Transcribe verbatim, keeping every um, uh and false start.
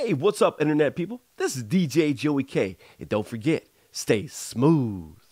Hey, what's up, Internet people? This is D J Joey K. And don't forget, stay smooth.